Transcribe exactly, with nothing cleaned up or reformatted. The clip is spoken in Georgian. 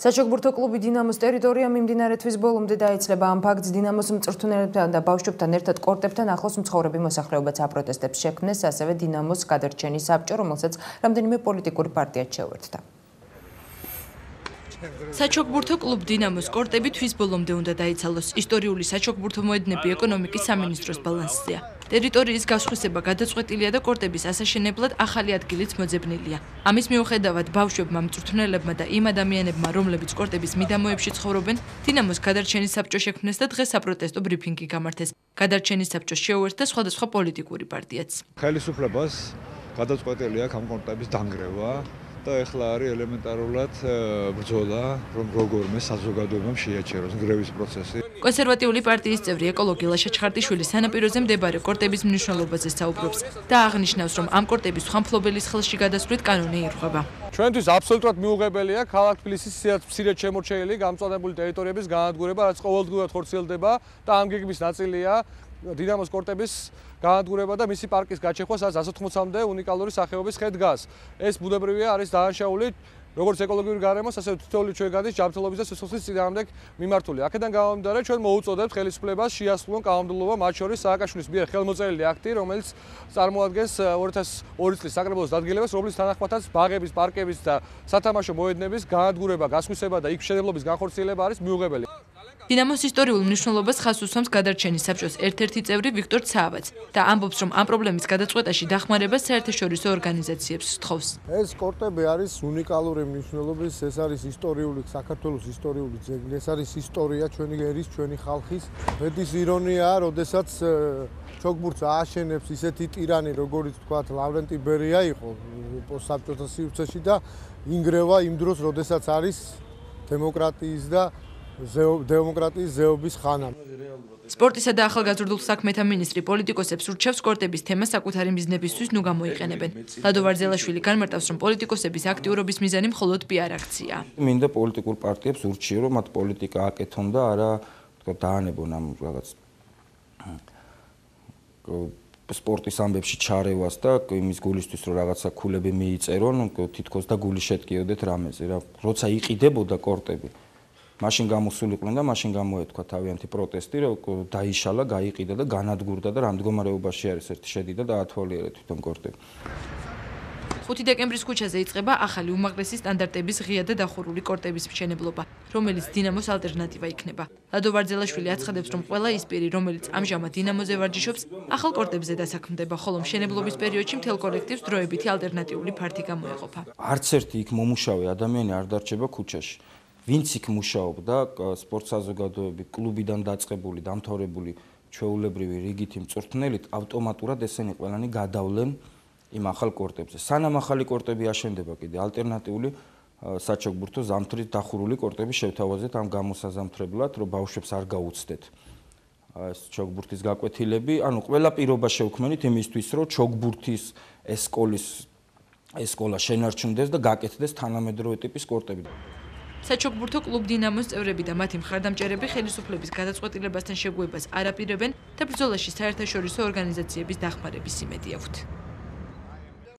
საჩოგბურთო კლუბი დინამოს ტერიტორია მიმდინარე თვის ბოლომდე დაეცლება. Ამ ფაქტს დინამოს მწვრთნელებთან და ბავშვებთან ერთად კორტებთან ახლოს მცხოვრები მოსახლეობაც აპროტესტებს შექმნეს, ასევე დინამოს გადარჩენის საბჭო, რომელსაც რამდენიმე პოლიტიკური პარტია შეუერთდა. საჩოგბურთო კლუბ დინამოს კორტები თვის ბოლომდე უნდა დაიცალოს. ისტორიული საჩოგბურთო მოედნები ეკონომიკის სამინისტროს ბალანსზეა. ტერიტორიის გასხვისება გადაწყვეტილია და კორტების ასაშენებლად ახალი ადგილიც მოძებნილია. ამის მიუხედავად ბავშვებმა, მწვრთნელებმა და იმ ადამიანებმა, რომლებიც კორტების მიდამოებში ცხოვრობენ, დინამოს გადარჩენის საბჭო შექმნეს და დღეს საპროტესტო ბრიფინგი გამართეს. გადარჩენის საბჭოს შეუერთდა სხვადასხვა პოლიტიკური პარტიაც. ხელისუფლებას გადაწყვეტილია ამ კორტების დანგრევა. და ეხლა არის ელემენტარულად ბრძოლა, რომ როგორმე საზოგადოებამ შეაჩეროს ნგრევის პროცესი. კონსერვატიული პარტიის წევრი ეკოლოგი ლაშა ჩხარტიშვილი სანაპიროზე მდებარე კორტების მნიშვნელობაზე საუბრობს და აღნიშნავს, რომ ამ კორტების ხმამფლობელის ხელში გადასვლით კანონი ირღვევა. ჩვენთვის აბსოლუტურად მიუღებელია ქალაქ თბილისის მცირედ შემორჩენილი გამწვანებული ტერიტორიების განადგურება, რაც ყოველდღიურად ხორციელდება და ამ გეგმის ნაწილია დინამოს კორტების განადგურება და მისი პარკის გაჩეხვა, სადაც ათს ოცდაოთხამდე უნიკალური სახეობის ხე დგას. ეს ბუნებრივია, არის დაანშაული როგორც ეკოლოგიური გარემოს, ასევე თითოეული ჩვენგანის ჯანმრთელობის და სიცოცხლის წინააღმდეგ მიმართული. აქედან გამომდინარე, ჩვენ მოუწოდებთ ხელისუფლებას შეასრულონ კანონმდებლობა, მათ შორის სააკაშვილის მიერ ხელმოწერილი აქტი, რომელიც წარმოადგენს ორი ათას ორი წლის საკრებულოს დადგენილებას, რომლის თანახმადაც ბაღების, პარკების და სათამაშო მოედნების განადგურება, გასხვისება და იქ მშენებლობის განხორციელება არის მიუღებელი. დინამოს ისტორიულ მნიშვნელობას ხაზს უსვამს გადარჩენის საბჭოს ერთ-ერთი წევრი ვიქტორ ცაავაც და ამბობს, რომ ამ პრობლემის გადაწყვეტაში დახმარებას საერთაშორისო ორგანიზაციებს სთხოვს. ეს კორტები არის უნიკალური მნიშვნელობის, ეს არის ისტორიული საქართველოს ისტორიული ძეგლი, ეს არის ისტორია ჩვენი ერის, ჩვენი ხალხის. მედის ირონიაა, როდესაც ჩოგბურთს ააშენებს ისეთი ტირანი, როგორიც თქვათ ლავრენტი ბერია იყო პოსტსაბჭოთა სივრცეში და ინგრევა იმ დროს, როდესაც არის დემოკრატიის და დემოკრატიის ზეობის ხანა. სპორტისა და ახალგაზრდულ საქმეთა მინისტრი პოლიტიკოსებს ურჩევს კორტების თემა საკუთარი მიზნებისთვის ნუ გამოიყენებენ. ლადო ვარძელაშვილი განმარტავს, რომ პოლიტიკოსების აქტიურობის მიზანი მხოლოდ პიარ აქციაა. მინდა პოლიტიკურ პარტიებს ურჩიე, რომ მათ პოლიტიკა აკეთონ და არა თქვა დაანებონ ამ რაღაც სპორტის ამბებში ჩარევას და იმის გულისთვის რომ რაღაცა ქულები მიიწერონ, თითქოს და გული შეტკიოდეთ რამეზე რა. როცა იყიდებოდა კორტები მაშინ გამოსულიყვნენ და მაშინ გამოეთქვა თავიანთი პროტესტი, რომ დაიშალა, გაიყიდა და განადგურდა და რამ მდგომარეობაში არის ერთი შედიდა და ათვალიერე თვითონ კორტები. ხუთი დეკემბრის ქუჩაზე იწყება ახალი უმაღლესი სტანდარტების ღია და დახურული კორტების მშენებლობა, რომელიც დინამოს ალტერნატივა იქნება. ლადო ვარძელაშვილი აცხადებს, რომ ყველა ის პირი, რომელიც ამჟამად დინამოზე ვარჯიშობს, ახალ კორტებზე დასაქმდება, ხოლო მშენებლობის პერიოდში მთელ კოლექტივს დროებითი ალტერნატიული ფართი გამოეყოფა. არც ერთი იქ მომუშავე ადამიანი არ დარჩება ქუჩაში. ვინც იქ მუშაობდა, სპორტ საზოგადოები, კლუბიდან დაწყებული, დამთავრებული ჩვეულებრივი რიგითი მწვრთნელით, ავტომატურად ესენი ყველანი გადავლენ იმ ახალ კორტებზე. სანამ ახალი კორტები აშენდება, კიდე ალტერნატიული საჩოგბურთო ზამთრით დახურული კორტები შევთავაზეთ ამ გამოსაზამთრებლად, რომ ბავშვებს არ გაუცდეთ ეს ჩოგბურთის გაკვეთილები, ანუ ყველა პირობა შევქმნით იმისთვის, რომ ჩოგბურთის ესკოლის ესკოლა შენარჩუნდეს და გაკეთდეს თანამედროვე ტიპის კორტები. საჩოგბურთო კლუბ დინამოს წევრები და მათი მხარდამჭერები ხელისუფლების გადაწყვეტილებასთან შეგუებას არ აპირებენ და ბრძოლაში საერთაშორისო ორგანიზაციების დახმარების იმედი აქვთ.